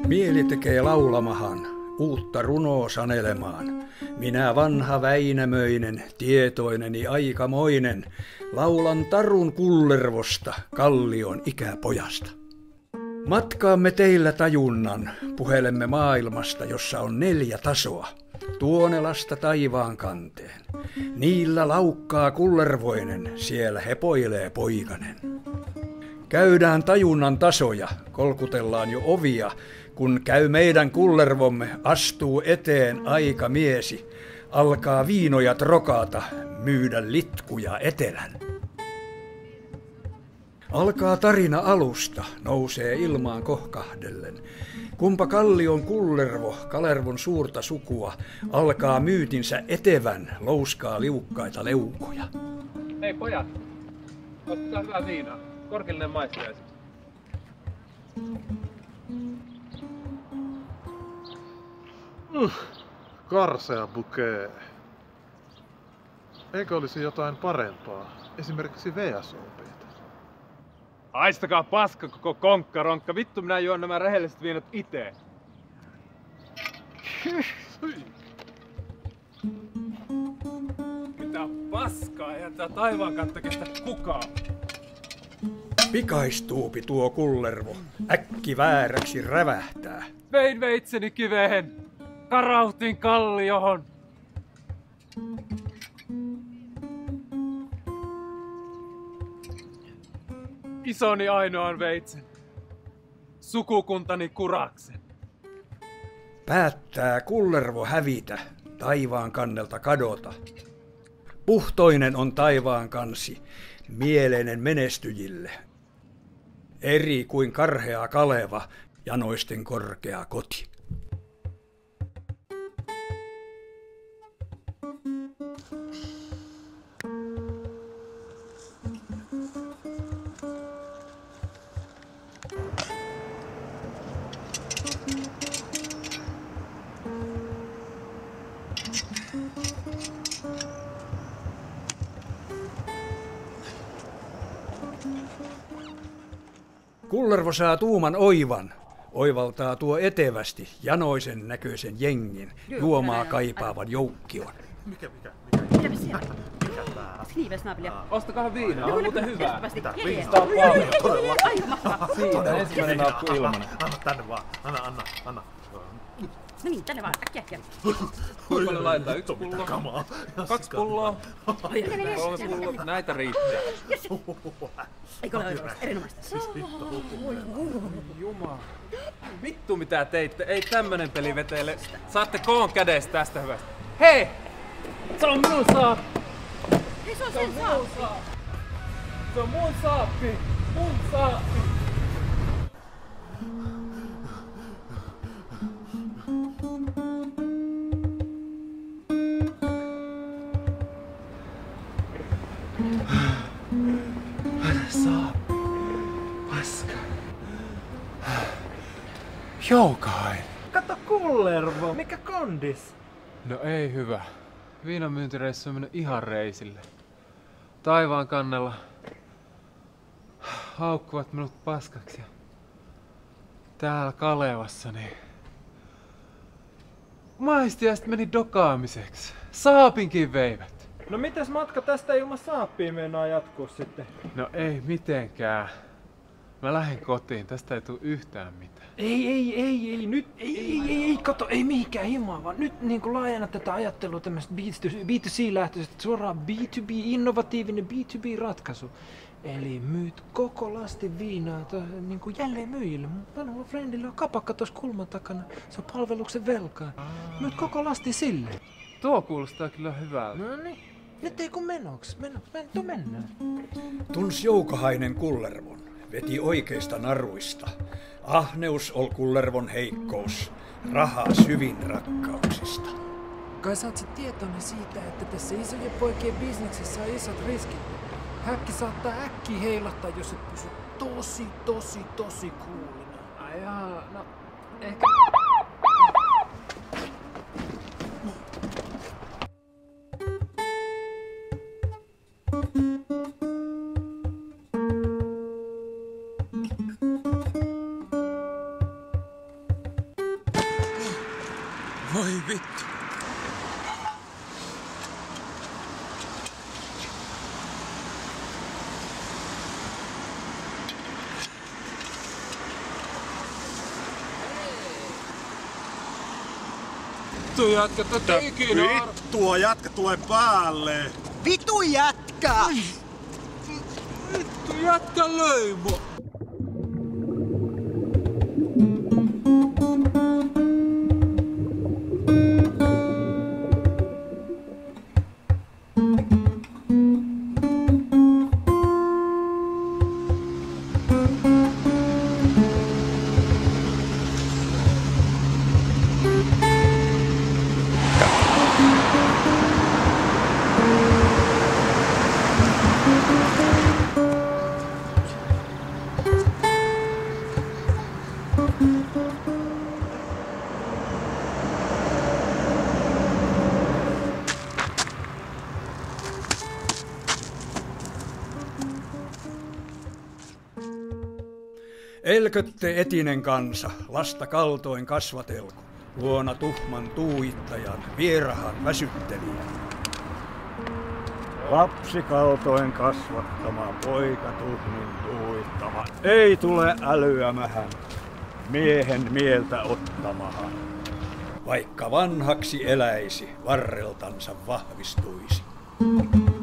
Mieli tekee laulamahan, uutta runoa sanelemaan. Minä vanha Väinämöinen, tietoineni aikamoinen, laulan tarun Kullervosta, Kallion ikäpojasta. Matkaamme teillä tajunnan, puhelemme maailmasta, jossa on 4 tasoa. Tuonelasta taivaan kanteen. Niillä laukkaa Kullervoinen, siellä hepoilee poikanen. Käydään tajunnan tasoja, kolkutellaan jo ovia, kun käy meidän Kullervomme, astuu eteen aika miesi, alkaa viinoja trokata, myydä litkuja etelän. Alkaa tarina alusta, nousee ilmaan kohkahdellen. Kumpa Kallion Kullervo, Kalervon suurta sukua, alkaa myytinsä etevän, louskaa liukkaita leukoja. Hei pojat, ottakaa hyvää viinaa. Korkeallinen maistajaisi. Karsea bukee. Eikö olisi jotain parempaa? Esimerkiksi VSOP:ta. Haistakaa paska koko konkkaronkka. Vittu minä juon nämä rehelliset viinat itse. Mitä paskaa, eihän tää taivaan kautta kestä kukaan. Pikaistuupi tuo Kullervo, äkki vääräksi rävähtää. Vein veitseni kiveen, karautin kalliohon. Isoni ainoan veitsen, sukukuntani kuraksen. Päättää Kullervo hävitä, taivaan kannelta kadota. Puhtoinen on taivaan kansi, mieleinen menestyjille. Eri kuin karhea Kaleva, janoisten korkea koti. Kullervo saa tuuman oivan, oivaltaa tuo etevästi janoisen näköisen jengin, juomaa kaipaavan joukkion. Mikä? Mitä me siellä? Skriver snabbt. Ostakaa viinaa, on muuten hyvää. Viistaa paljon. Todella. Siitä ensimmäinen naappu ilmanen. Anna tänne vaan. Anna. No niin, tänne vaan. Äkkiä. Kuinka paljon laittaa? 1 pullo? Kamaa. 2 pulloa? 3 pulloa? Näitä riittää. Eikö ole erinomaista? Jumala. Vittu mitä teitte, ei tämmönen peli vetele. Saatte koon kädestä tästä hyvästä. Hei! Se on minun saappi! Hei, se on sen saappi! Se on mun saappi! Mun saappi! Saappi. Paska. Joukain. Kato Kullervo, mikä kondis? No ei hyvä. Viinamyyntireissu on mennyt ihan reisille. Taivaan kannella haukkuvat minut paskaksi. Täällä Kalevassa niin maistijaiset meni dokaamiseksi. Saapinkin veivät. No mites matka tästä ilman saappia meinaa jatkuu sitten? No ei mitenkään. Mä lähden kotiin, tästä ei tule yhtään mitään. Ei, nyt, ei, kato, ei mihinkään himaa, vaan nyt niin kuin laajenna tätä ajattelua tämmöistä B2C-lähtöisestä, suoraan B2B, innovatiivinen B2B-ratkaisu. Eli myyt koko lastin viinaa niin kuin jälleen myyjille. Mun vanhalla friendillä on kapakka tuossa kulman takana, se on palveluksen velkaa. Myyt koko lastin sille. Tuo kuulostaa kyllä hyvältä. No niin, nyt ei kun menoks, mennään. Tuns Joukahainen Kullervon, veti oikeista naruista. Ahneus ol Kullervon heikkous, raha syvin rakkauksista. Kai sä oot tietoinen siitä, että tässä isojen poikien bisneksessä on isot riskit. Häkki saattaa äkkiä heilahtaa, jos et pysy tosi kuulina. Ai jaa, no ehkä... vittu. Vittu jätkä, tätä ikinä Vittua, jätkä tulee päälle. Vitu jätkä! Vittu jätkä löi mua. Elkötte etinen kansa, lasta kaltoin kasvatelko, luona tuhman tuuittajan, vierahan väsyttelijän. Lapsi kaltoin kasvattama, poika tuhmin tuuittama, ei tule älyämähän, miehen mieltä ottamahan. Vaikka vanhaksi eläisi, varreltansa vahvistuisi.